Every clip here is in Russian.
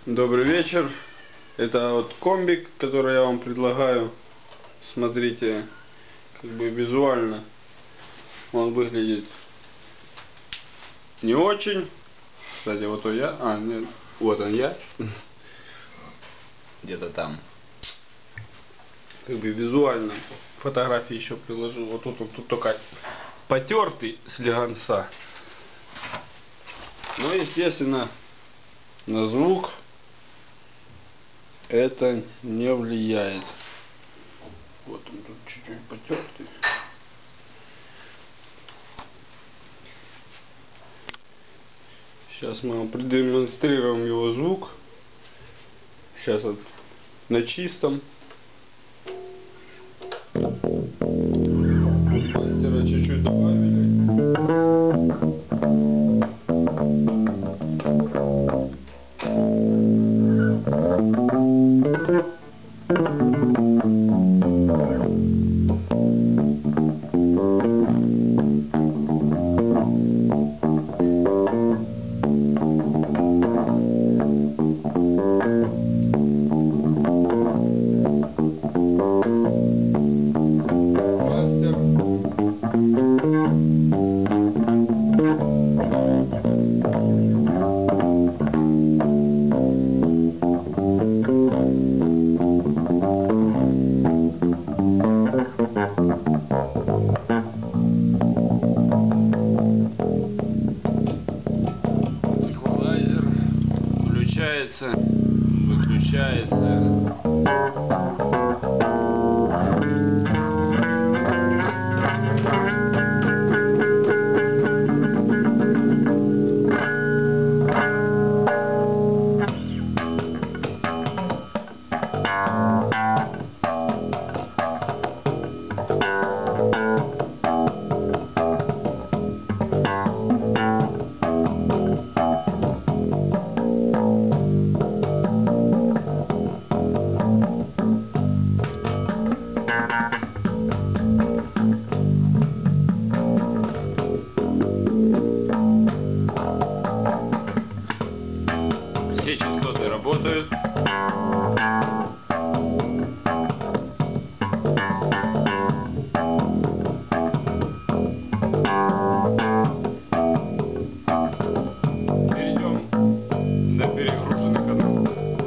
Добрый вечер. Это вот комбик, который я вам предлагаю. Смотрите, как бы визуально он выглядит не очень. Кстати, вот он я. Нет, вот он я. Где-то там. Как бы визуально. Фотографии еще приложу. Вот тут только потертый слегонца. Но естественно на звук это не влияет. Вот он тут чуть-чуть потертый. Сейчас мы вам продемонстрируем его звук. Сейчас вот на чистом. Мастера чуть-чуть добавили. Эквалайзер включается, выключается. Все частоты работают. Перейдем на перегруженный канал.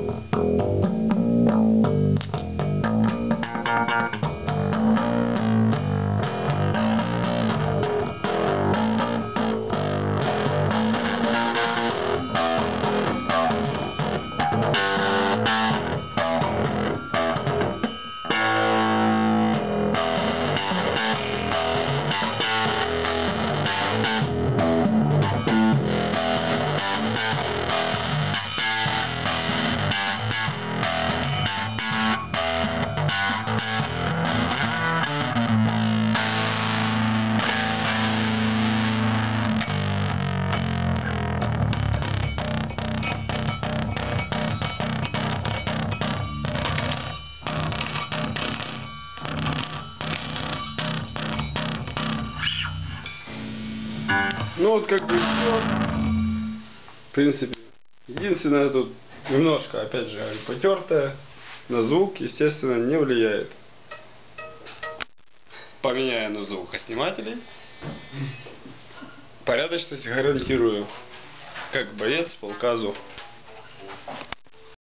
Ну вот как бы все. В принципе, единственное тут немножко, опять же, потертое. На звук, естественно, не влияет. Поменяю на звукоснимателей. Порядочность гарантирую. Как боец полка Азов.